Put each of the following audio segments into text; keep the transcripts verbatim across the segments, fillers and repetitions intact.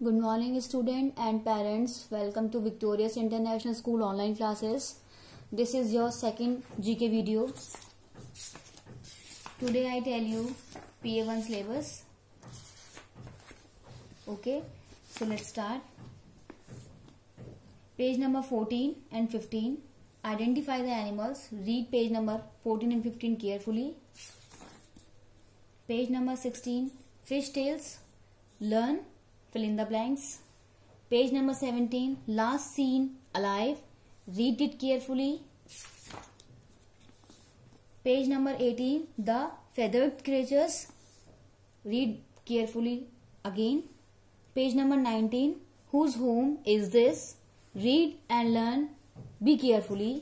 Good morning student and parents. Welcome to Victorious International School online classes. This is your second G K video. Today I tell you P A one syllabus. Okay, so let's start. Page number fourteen and fifteen. Identify the animals. Read page number fourteen and fifteen carefully. Page number sixteen. Fish tails. Learn. Fill in the blanks. Page number seventeen. Last seen alive. Read it carefully. Page number eighteen. The feathered creatures. Read carefully again. Page number nineteen. Whose home is this? Read and learn. Be carefully.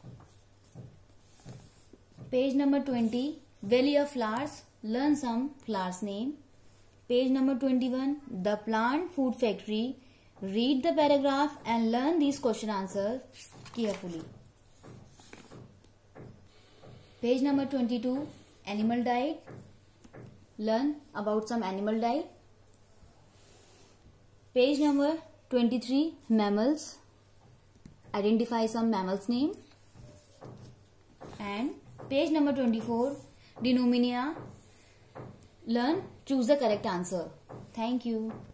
Page number twenty. Valley of flowers. Learn some flowers name. Page number twenty-one. The plant food factory. Read the paragraph and learn these question answers carefully. Page number twenty-two. Animal diet. Learn about some animal diet. Page number twenty-three. Mammals. Identify some mammals name. And page number twenty-four. Denomina. Learn, choose the correct answer. Thank you.